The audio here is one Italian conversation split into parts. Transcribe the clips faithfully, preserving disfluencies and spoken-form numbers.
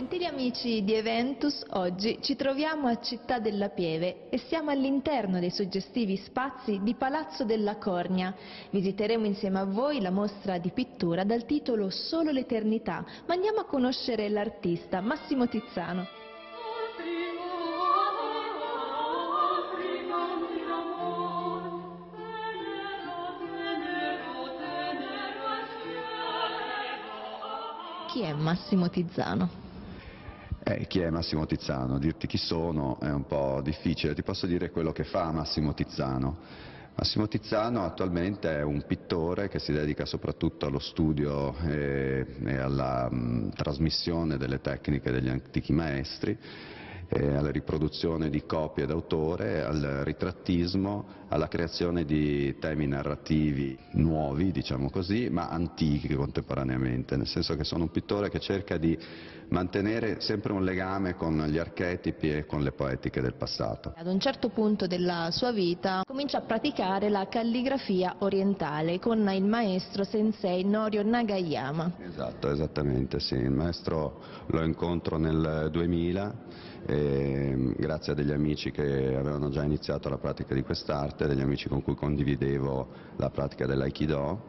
Gentili amici di Eventus, oggi ci troviamo a Città della Pieve e siamo all'interno dei suggestivi spazi di Palazzo della Cornia. Visiteremo insieme a voi la mostra di pittura dal titolo Solo l'eternità, ma andiamo a conoscere l'artista Massimo Tizzano. Chi è Massimo Tizzano? Eh, chi è Massimo Tizzano? Dirti chi sono è un po' difficile, ti posso dire quello che fa Massimo Tizzano. Massimo Tizzano attualmente è un pittore che si dedica soprattutto allo studio e, e alla mh, trasmissione delle tecniche degli antichi maestri, eh, alla riproduzione di copie d'autore, al ritrattismo, alla creazione di temi narrativi nuovi, diciamo così, ma antichi contemporaneamente, nel senso che sono un pittore che cerca di mantenere sempre un legame con gli archetipi e con le poetiche del passato. Ad un certo punto della sua vita comincia a praticare la calligrafia orientale con il maestro sensei Norio Nagayama. Esatto, esattamente, sì. Il maestro lo incontro nel duemila, e, grazie a degli amici che avevano già iniziato la pratica di quest'arte, degli amici con cui condividevo la pratica dell'Aikido.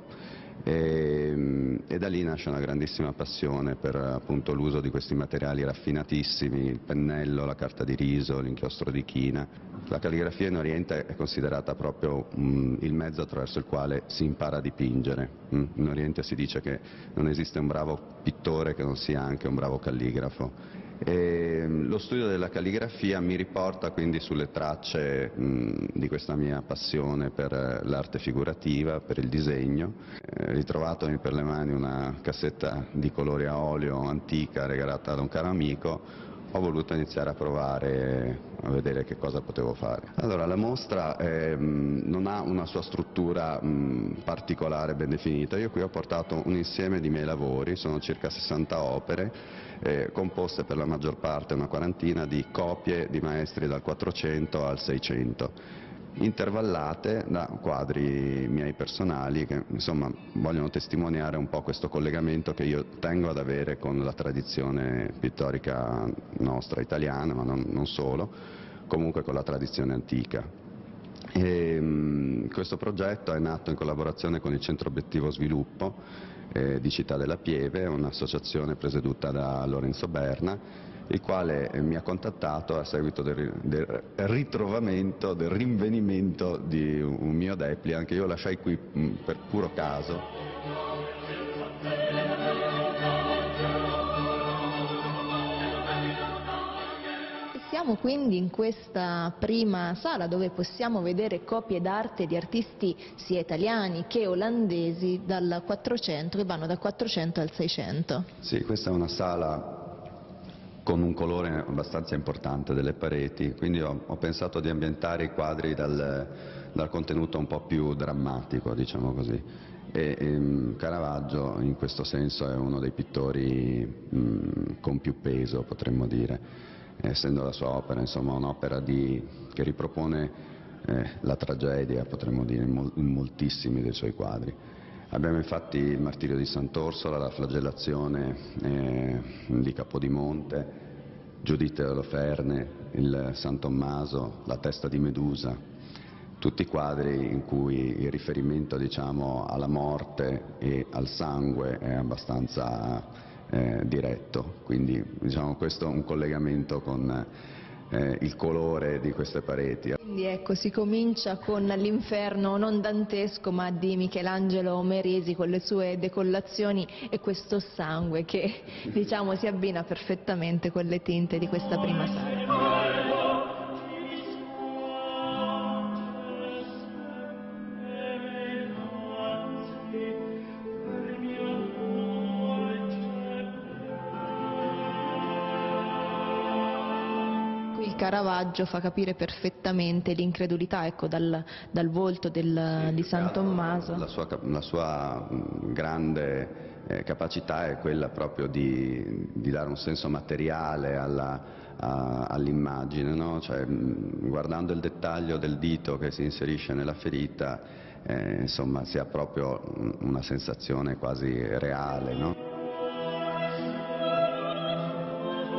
E, e da lì nasce una grandissima passione per appunto l'uso di questi materiali raffinatissimi, il pennello, la carta di riso, l'inchiostro di china. La calligrafia in Oriente è considerata proprio um, il mezzo attraverso il quale si impara a dipingere. Mm? In Oriente si dice che non esiste un bravo pittore che non sia anche un bravo calligrafo. E lo studio della calligrafia mi riporta quindi sulle tracce mh, di questa mia passione per l'arte figurativa, per il disegno. Eh, ritrovandomi per le mani una cassetta di colori a olio antica regalata da un caro amico, ho voluto iniziare a provare a vedere che cosa potevo fare. Allora, la mostra eh, non ha una sua struttura mh, particolare ben definita. Io qui ho portato un insieme di miei lavori, sono circa sessanta opere, eh, composte per la maggior parte, una quarantina, di copie di maestri dal quattrocento al seicento, intervallate da quadri miei personali che insomma vogliono testimoniare un po' questo collegamento che io tengo ad avere con la tradizione pittorica nostra italiana, ma non, non solo, comunque con la tradizione antica. E, mh, questo progetto è nato in collaborazione con il Centro Obiettivo Sviluppo eh, di Città della Pieve, un'associazione presieduta da Lorenzo Berna, il quale mi ha contattato a seguito del, del ritrovamento, del rinvenimento di un mio Depliant che io lasciai qui mh, per puro caso. Siamo quindi in questa prima sala dove possiamo vedere copie d'arte di artisti sia italiani che olandesi dal quattrocento, che vanno dal quattrocento al seicento. Sì, questa è una sala con un colore abbastanza importante delle pareti, quindi ho, ho pensato di ambientare i quadri dal, dal contenuto un po' più drammatico, diciamo così. E, e Caravaggio in questo senso è uno dei pittori mh, con più peso, potremmo dire, essendo la sua opera insomma un'opera che ripropone eh, la tragedia, potremmo dire, in, mol, in moltissimi dei suoi quadri. Abbiamo infatti il martirio di Sant'Orsola, la flagellazione eh, di Capodimonte, Giuditta e Oloferne, il San Tommaso, la testa di Medusa, tutti quadri in cui il riferimento, diciamo, alla morte e al sangue è abbastanza eh, diretto, quindi diciamo, questo è un collegamento con eh, il colore di queste pareti. Quindi ecco, si comincia con l'inferno non dantesco ma di Michelangelo Merisi con le sue decollazioni e questo sangue che diciamo si abbina perfettamente con le tinte di questa prima sala. Caravaggio fa capire perfettamente l'incredulità, ecco, dal, dal volto del, di San Tommaso. La sua, la sua grande eh, capacità è quella proprio di, di dare un senso materiale all'immagine, no? Cioè, guardando il dettaglio del dito che si inserisce nella ferita, eh, insomma, si ha proprio una sensazione quasi reale, no?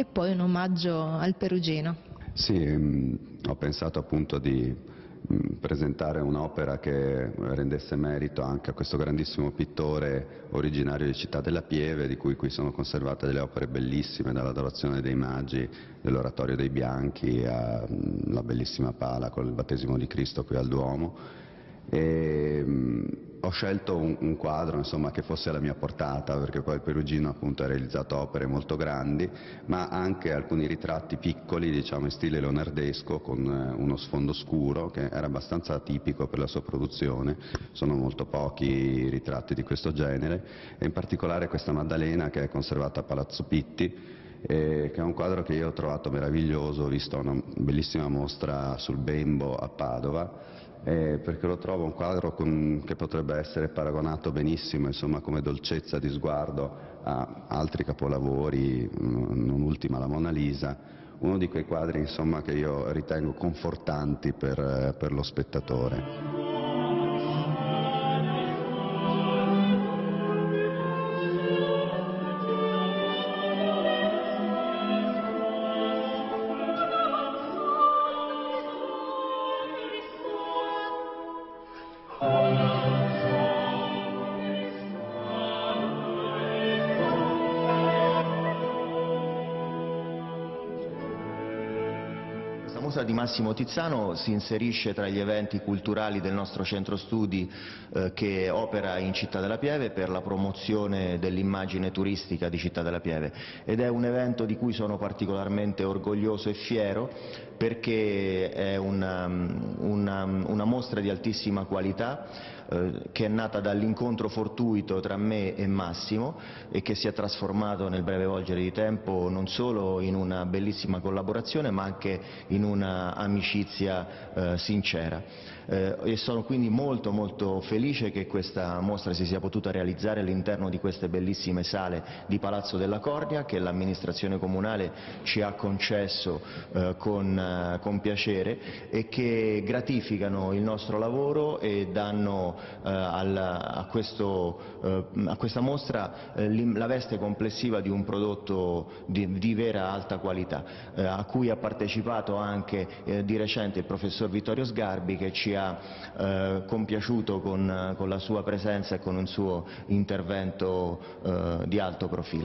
e poi un omaggio al Perugino. Sì, mh, ho pensato appunto di mh, presentare un'opera che rendesse merito anche a questo grandissimo pittore originario di Città della Pieve, di cui qui sono conservate delle opere bellissime, dall'Adorazione dei Magi, dell'Oratorio dei Bianchi, alla bellissima pala col battesimo di Cristo qui al Duomo. E, mh, ho scelto un, un quadro insomma, che fosse alla mia portata, perché poi il Perugino appunto ha realizzato opere molto grandi, ma anche alcuni ritratti piccoli, diciamo in stile leonardesco, con eh, uno sfondo scuro, che era abbastanza atipico per la sua produzione. Sono molto pochi i ritratti di questo genere, e in particolare questa Maddalena, che è conservata a Palazzo Pitti, eh, che è un quadro che io ho trovato meraviglioso, ho visto una bellissima mostra sul Bembo a Padova, Eh, perché lo trovo un quadro con, che potrebbe essere paragonato benissimo, insomma, come dolcezza di sguardo a altri capolavori, non ultima la Mona Lisa, uno di quei quadri insomma, che io ritengo confortanti per, per lo spettatore. La mostra di Massimo Tizzano si inserisce tra gli eventi culturali del nostro centro studi eh, che opera in Città della Pieve per la promozione dell'immagine turistica di Città della Pieve, ed è un evento di cui sono particolarmente orgoglioso e fiero, perché è una, una, una mostra di altissima qualità eh, che è nata dall'incontro fortuito tra me e Massimo e che si è trasformato nel breve volgere di tempo non solo in una bellissima collaborazione, ma anche in una amicizia eh, sincera. Eh, e sono quindi molto molto felice che questa mostra si sia potuta realizzare all'interno di queste bellissime sale di Palazzo della Cornia, che l'amministrazione comunale ci ha concesso eh, con, eh, con piacere, e che gratificano il nostro lavoro e danno eh, al, a, questo, eh, a questa mostra eh, la veste complessiva di un prodotto di, di vera alta qualità, eh, a cui ha partecipato anche eh, di recente il professor Vittorio Sgarbi, che ci ha eh, compiaciuto con, con la sua presenza e con un suo intervento eh, di alto profilo.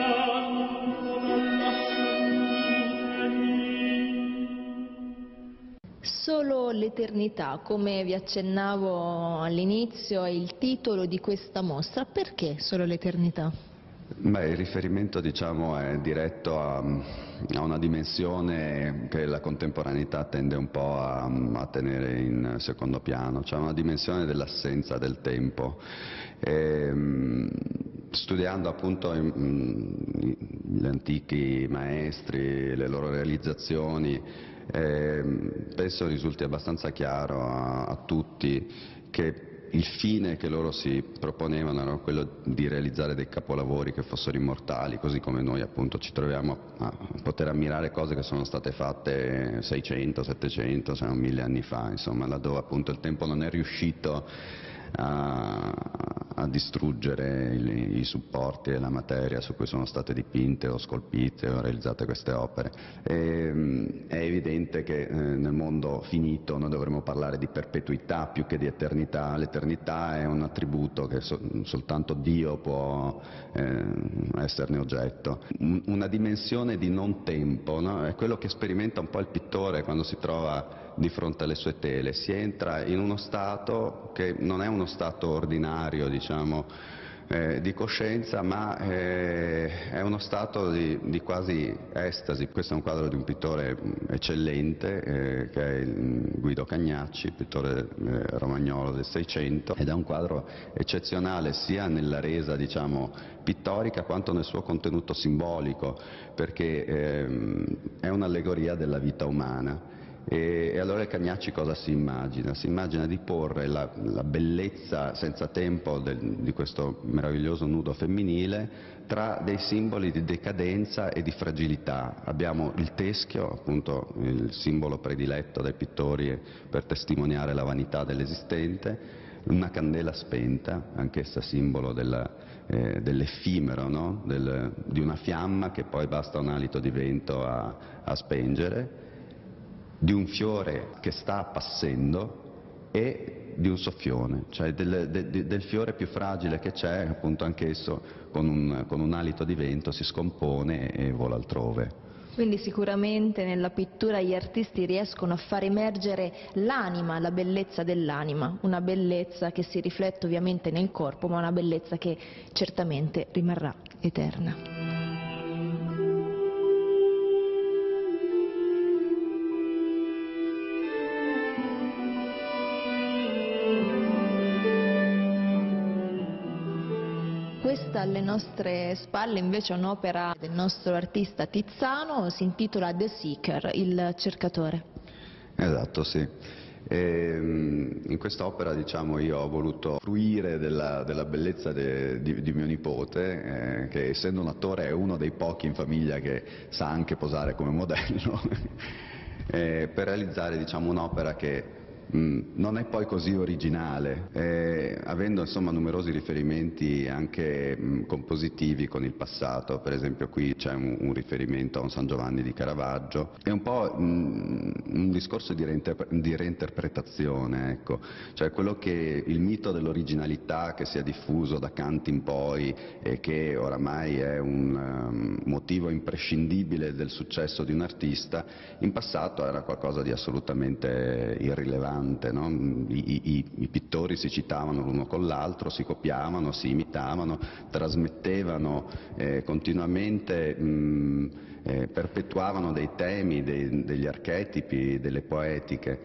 Solo l'eternità, come vi accennavo all'inizio, è il titolo di questa mostra. Perché solo l'eternità? Beh, il riferimento diciamo, è diretto a, a una dimensione che la contemporaneità tende un po' a, a tenere in secondo piano, cioè una dimensione dell'assenza del tempo. E, studiando appunto i, gli antichi maestri, le loro realizzazioni, eh, penso risulti abbastanza chiaro a, a tutti che il fine che loro si proponevano era quello di realizzare dei capolavori che fossero immortali, così come noi appunto ci troviamo a poter ammirare cose che sono state fatte seicento, settecento, se non mille anni fa, insomma, laddove appunto il tempo non è riuscito a, a distruggere i, i supporti e la materia su cui sono state dipinte o scolpite o realizzate queste opere. E, è evidente che eh, nel mondo finito noi dovremmo parlare di perpetuità più che di eternità. L'eternità è un attributo che so, soltanto Dio può eh, esserne oggetto. Un, una dimensione di non tempo, no? È quello che sperimenta un po' il pittore quando si trova di fronte alle sue tele. Si entra in uno stato che non è uno stato ordinario, diciamo, eh, di coscienza, ma eh, è uno stato di, di quasi estasi. Questo è un quadro di un pittore eccellente, eh, che è il Guido Cagnacci, pittore eh, romagnolo del Seicento, ed è un quadro eccezionale sia nella resa, diciamo, pittorica quanto nel suo contenuto simbolico, perché eh, è un'allegoria della vita umana. E, e allora il Cagnacci cosa si immagina? Si immagina di porre la, la bellezza senza tempo del, di questo meraviglioso nudo femminile tra dei simboli di decadenza e di fragilità. Abbiamo il teschio, appunto il simbolo prediletto dai pittori per testimoniare la vanità dell'esistente, una candela spenta, anch'essa simbolo della, eh, dell'effimero, no? Del, di una fiamma che poi basta un alito di vento a, a spengere, di un fiore che sta appassendo e di un soffione, cioè del, de, del fiore più fragile che c'è, appunto anch'esso con un, con un alito di vento si scompone e vola altrove. Quindi sicuramente nella pittura gli artisti riescono a far emergere l'anima, la bellezza dell'anima, una bellezza che si riflette ovviamente nel corpo, ma una bellezza che certamente rimarrà eterna. Questa alle nostre spalle invece è un'opera del nostro artista Tiziano, si intitola The Seeker, il cercatore. Esatto, sì. E, in quest'opera, diciamo, io ho voluto fruire della, della bellezza de, di, di mio nipote, eh, che essendo un attore è uno dei pochi in famiglia che sa anche posare come modello, eh, per realizzare, diciamo, un'opera che Mm, non è poi così originale, eh, avendo insomma numerosi riferimenti anche mh, compositivi con il passato. Per esempio qui c'è un, un riferimento a un San Giovanni di Caravaggio, è un po' mh, un discorso di, reinterpre di reinterpretazione, ecco. Cioè quello che il mito dell'originalità che si è diffuso da Kant in poi e che oramai è un um, motivo imprescindibile del successo di un artista, in passato era qualcosa di assolutamente irrilevante. No? I, i, I pittori si citavano l'uno con l'altro, si copiavano, si imitavano, trasmettevano eh, continuamente, mh, eh, perpetuavano dei temi, dei, degli archetipi, delle poetiche.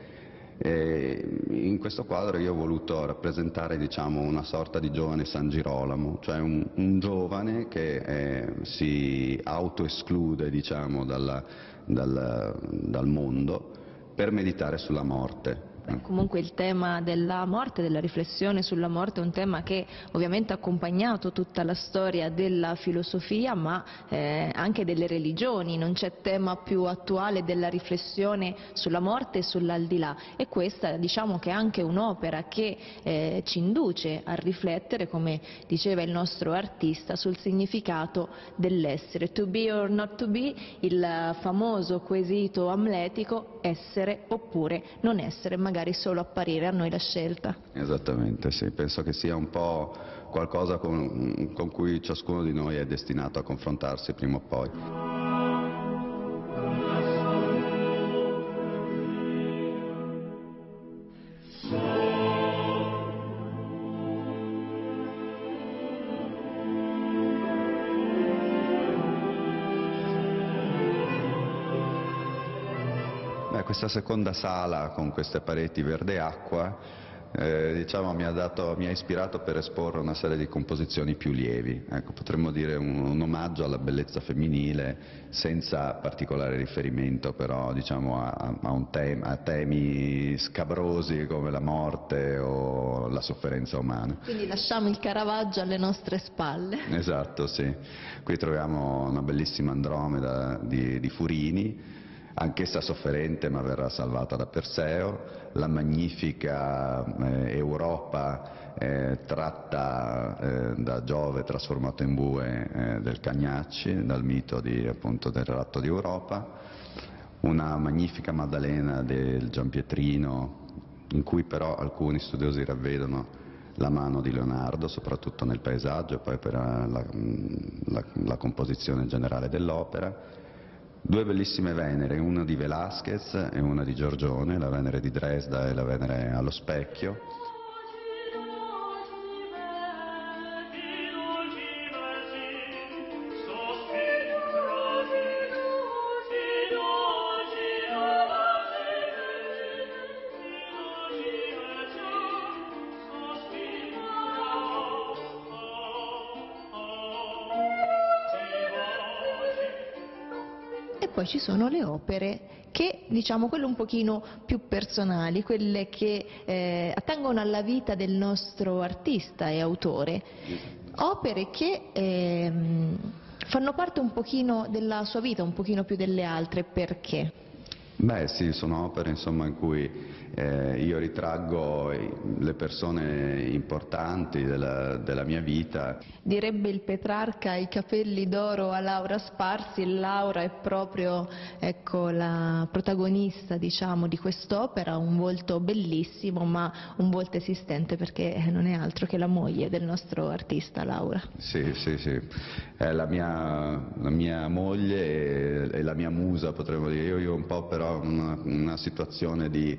E in questo quadro io ho voluto rappresentare, diciamo, una sorta di giovane San Girolamo, cioè un, un giovane che eh, si autoesclude, diciamo, dalla, dal, dal mondo per meditare sulla morte. Beh, comunque il tema della morte, della riflessione sulla morte è un tema che ovviamente ha accompagnato tutta la storia della filosofia, ma eh, anche delle religioni. Non c'è tema più attuale della riflessione sulla morte e sull'aldilà, e questa, diciamo, che è anche un'opera che eh, ci induce a riflettere, come diceva il nostro artista, sul significato dell'essere. To be or not to be, il famoso quesito amletico, essere oppure non essere, magari solo apparire, a noi la scelta. Esattamente, sì, penso che sia un po' qualcosa con, con cui ciascuno di noi è destinato a confrontarsi prima o poi. Questa seconda sala con queste pareti verde acqua eh, diciamo, mi, ha dato, mi ha ispirato per esporre una serie di composizioni più lievi, ecco, potremmo dire un, un omaggio alla bellezza femminile senza particolare riferimento però, diciamo, a, a, un tema, a temi scabrosi come la morte o la sofferenza umana. Quindi lasciamo il Caravaggio alle nostre spalle. Esatto, sì. Qui troviamo una bellissima Andromeda di, di Furini, anch'essa sofferente ma verrà salvata da Perseo, la magnifica eh, Europa eh, tratta eh, da Giove trasformato in bue eh, del Cagnacci, dal mito di, appunto, del ratto di Europa, una magnifica Maddalena del Giampietrino, in cui però alcuni studiosi ravvedono la mano di Leonardo, soprattutto nel paesaggio e poi per la, la, la composizione generale dell'opera. Due bellissime Venere, una di Velázquez e una di Giorgione, la Venere di Dresda e la Venere allo specchio. Poi ci sono le opere che, diciamo, quelle un pochino più personali, quelle che eh, attengono alla vita del nostro artista e autore, opere che eh, fanno parte un pochino della sua vita, un pochino più delle altre. Perché? Beh sì, sono opere insomma, in cui eh, io ritraggo le persone importanti della, della mia vita. Direbbe il Petrarca, i capelli d'oro a Laura sparsi. Laura è proprio, ecco, la protagonista, diciamo, di quest'opera, un volto bellissimo, ma un volto esistente, perché non è altro che la moglie del nostro artista Laura. Sì, sì, sì, è la mia, la mia moglie e, e la mia musa, potremmo dire. Io, io un po' però una, una situazione di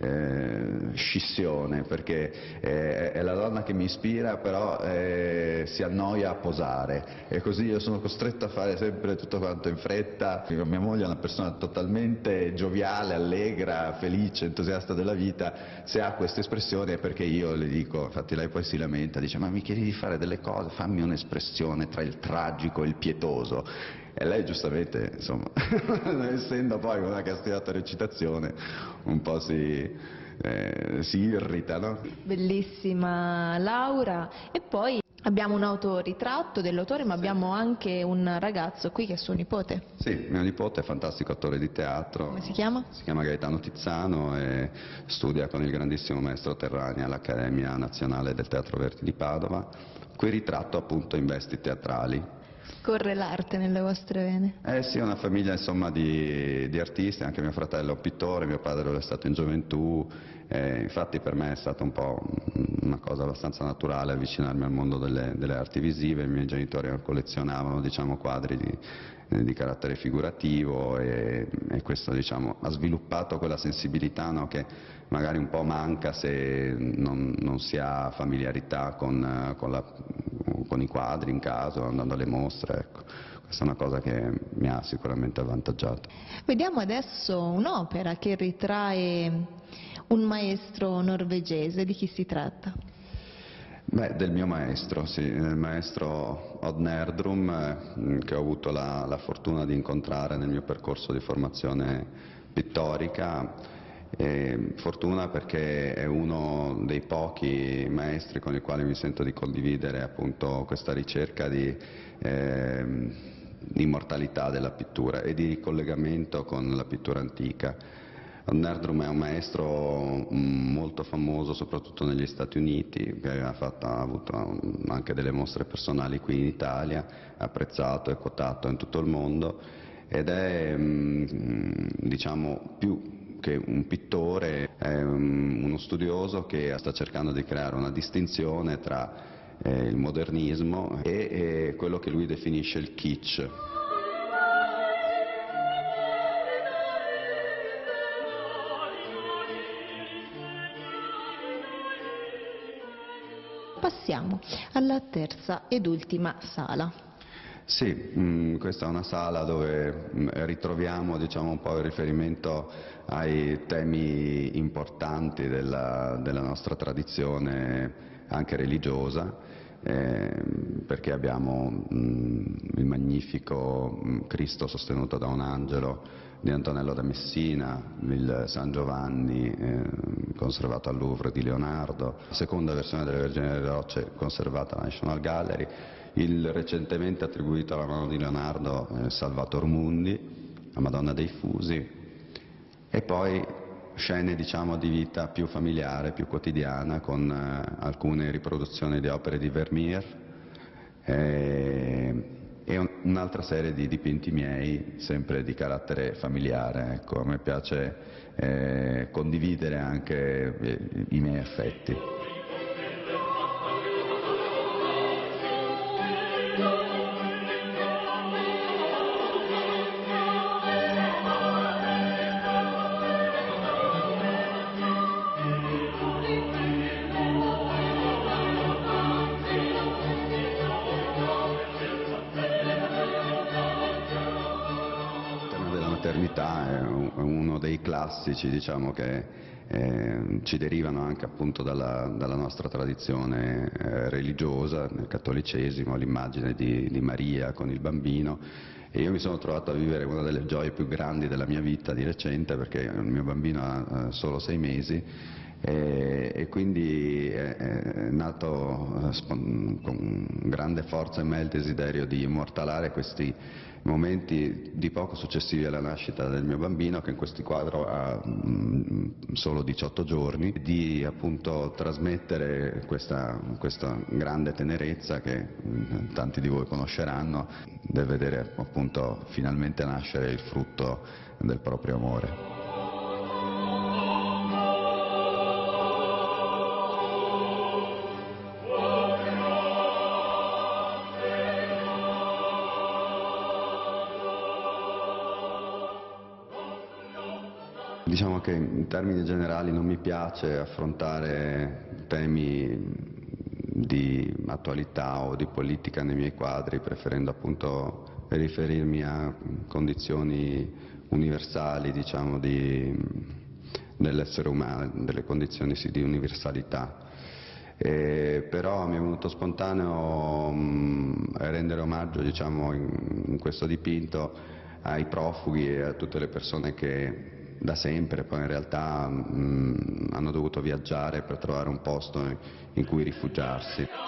eh, scissione, perché è, è la donna che mi ispira, però eh, si annoia a posare, e così io sono costretto a fare sempre tutto quanto in fretta. Mia moglie è una persona totalmente gioviale, allegra, felice, entusiasta della vita. Se ha queste espressioni è perché io le dico, infatti lei poi si lamenta, dice: ma mi chiedi di fare delle cose, fammi un'espressione tra il tragico e il pietoso. E lei giustamente, insomma, essendo poi una che ha studiato recitazione, un po' si, eh, si irrita, no? Bellissima Laura. E poi abbiamo un autoritratto dell'autore, ma abbiamo anche un ragazzo qui che è suo nipote. Sì, mio nipote è fantastico attore di teatro. Come si chiama? Si chiama Gaetano Tizzano e studia con il grandissimo maestro Terrani all'Accademia Nazionale del Teatro Verdi di Padova. Qui ritratto appunto in vesti teatrali. Scorre l'arte nelle vostre vene. Eh sì, è una famiglia insomma di, di artisti, anche mio fratello è un pittore, mio padre lo è stato in gioventù, eh, infatti per me è stata un po' una cosa abbastanza naturale avvicinarmi al mondo delle, delle arti visive. I miei genitori collezionavano, diciamo, quadri di, di carattere figurativo, e, e questo, diciamo, ha sviluppato quella sensibilità, no, che magari un po' manca se non, non si ha familiarità con, con, la, con i quadri in casa, andando alle mostre, ecco. Questa è una cosa che mi ha sicuramente avvantaggiato. Vediamo adesso un'opera che ritrae un maestro norvegese. Di chi si tratta? Beh, del mio maestro, sì, il maestro Odd Nerdrum, eh, che ho avuto la, la fortuna di incontrare nel mio percorso di formazione pittorica. E fortuna perché è uno dei pochi maestri con i quali mi sento di condividere appunto questa ricerca di eh, immortalità della pittura e di ricollegamento con la pittura antica. Nerdrum è un maestro molto famoso soprattutto negli Stati Uniti, che ha, fatto, ha avuto anche delle mostre personali qui in Italia, apprezzato e quotato in tutto il mondo, ed è diciamo più che un pittore, è uno studioso che sta cercando di creare una distinzione tra eh, il modernismo e, e quello che lui definisce il kitsch. Passiamo alla terza ed ultima sala. Sì, mh, questa è una sala dove mh, ritroviamo, diciamo, un po' il riferimento ai temi importanti della, della nostra tradizione anche religiosa, eh, perché abbiamo mh, il magnifico mh, Cristo sostenuto da un angelo di Antonello da Messina, il San Giovanni eh, conservato al Louvre di Leonardo, la seconda versione delle Vergine delle Rocce conservata alla National Gallery, il recentemente attribuito alla mano di Leonardo eh, Salvator Mundi, la Madonna dei Fusi, e poi scene, diciamo, di vita più familiare, più quotidiana, con eh, alcune riproduzioni di opere di Vermeer eh, e un, un'altra serie di dipinti miei, sempre di carattere familiare. Ecco, a me piace eh, condividere anche eh, i miei affetti. È uno dei classici, diciamo, che eh, ci derivano anche appunto dalla, dalla nostra tradizione eh, religiosa, nel cattolicesimo, l'immagine di, di Maria con il bambino, e io mi sono trovato a vivere una delle gioie più grandi della mia vita di recente, perché il mio bambino ha eh, solo sei mesi E, e quindi è, è nato eh, con grande forza in me il desiderio di immortalare questi momenti di poco successivi alla nascita del mio bambino, che in questo quadro ha mh, solo diciotto giorni, di appunto trasmettere questa, questa grande tenerezza che mh, tanti di voi conosceranno, del vedere appunto finalmente nascere il frutto del proprio amore. Diciamo che in termini generali non mi piace affrontare temi di attualità o di politica nei miei quadri, preferendo appunto riferirmi a condizioni universali, diciamo, di, dell'essere umano, delle condizioni sì, di universalità. Eh, però mi è venuto spontaneo mh, rendere omaggio, diciamo, in, in questo dipinto ai profughi e a tutte le persone che da sempre poi in realtà mh, hanno dovuto viaggiare per trovare un posto in cui rifugiarsi. In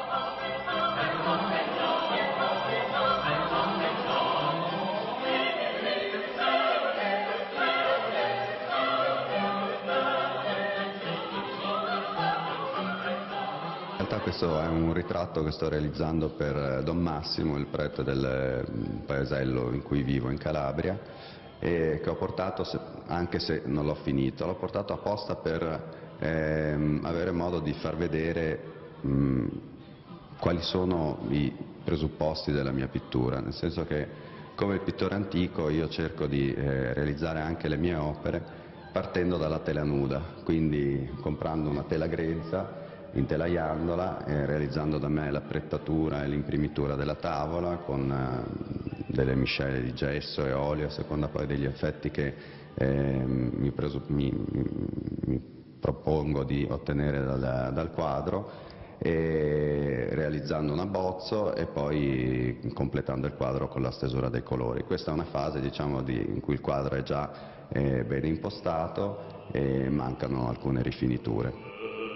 realtà questo è un ritratto che sto realizzando per Don Massimo, il prete del paesello in cui vivo in Calabria, e che ho portato, anche se non l'ho finito, l'ho portato apposta per ehm, avere modo di far vedere mh, quali sono i presupposti della mia pittura, nel senso che come il pittore antico io cerco di eh, realizzare anche le mie opere partendo dalla tela nuda, quindi comprando una tela grezza, intelaiandola e realizzando da me l'apprettatura e l'imprimitura della tavola con eh, delle miscele di gesso e olio a seconda poi degli effetti che eh, mi, mi, mi propongo di ottenere dal, dal quadro, e realizzando un abbozzo e poi completando il quadro con la stesura dei colori. Questa è una fase, diciamo, di, in cui il quadro è già eh, bene impostato e mancano alcune rifiniture.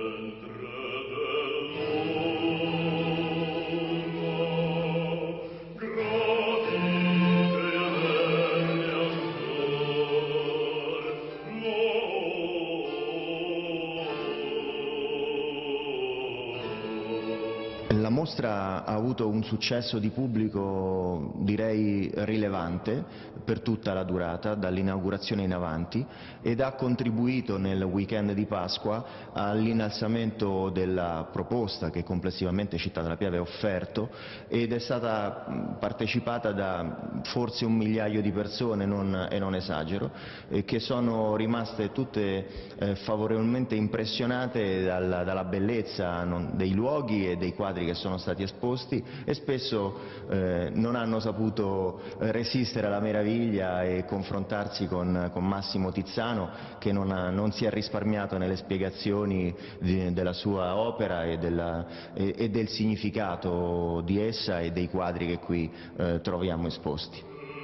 La mostra ha avuto un successo di pubblico, direi, rilevante per tutta la durata, dall'inaugurazione in avanti, ed ha contribuito nel weekend di Pasqua all'innalzamento della proposta che complessivamente Città della Pieve ha offerto, ed è stata partecipata da forse un migliaio di persone, non, e non esagero, eh, che sono rimaste tutte eh, favorevolmente impressionate dalla, dalla bellezza non, dei luoghi e dei quadri che sono stati esposti, e spesso eh, non hanno saputo resistere alla meraviglia e confrontarsi con, con Massimo Tizzano, che non, ha, non si è risparmiato nelle spiegazioni di, della sua opera e, della, e, e del significato di essa e dei quadri che qui eh, troviamo esposti.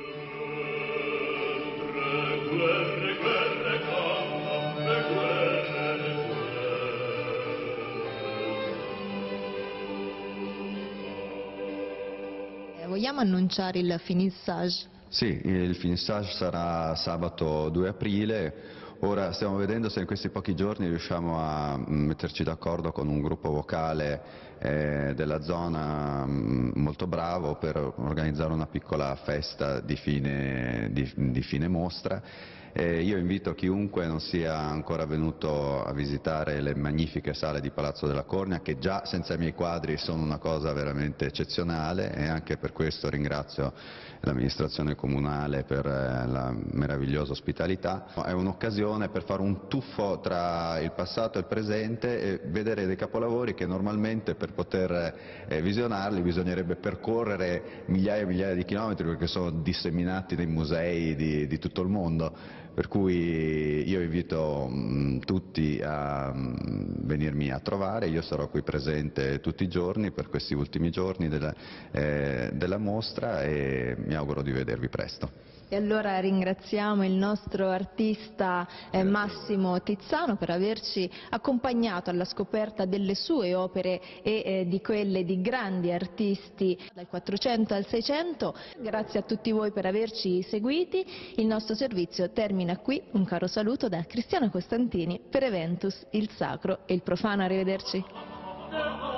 Vogliamo annunciare il finissage? Sì, il finissage sarà sabato due aprile. Ora stiamo vedendo se in questi pochi giorni riusciamo a metterci d'accordo con un gruppo vocale eh, della zona mh, molto bravo per organizzare una piccola festa di fine, di, di fine mostra. Eh, io invito chiunque non sia ancora venuto a visitare le magnifiche sale di Palazzo della Cornia, che già senza i miei quadri sono una cosa veramente eccezionale, e anche per questo ringrazio l'amministrazione comunale per eh, la meravigliosa ospitalità. È un'occasione per fare un tuffo tra il passato e il presente e vedere dei capolavori che normalmente per poter eh, visionarli bisognerebbe percorrere migliaia e migliaia di chilometri, perché sono disseminati nei musei di, di tutto il mondo. per cui io invito mh, tutti a mh, venirmi a trovare. Io sarò qui presente tutti i giorni per questi ultimi giorni della, eh, della mostra e mi auguro di vedervi presto. E allora ringraziamo il nostro artista eh, Massimo Tizzano per averci accompagnato alla scoperta delle sue opere e eh, di quelle di grandi artisti dal quattrocento al seicento. Grazie a tutti voi per averci seguiti. Il nostro servizio termina qui. Un caro saluto da Cristiana Costantini per Eventus, il sacro e il profano. Arrivederci.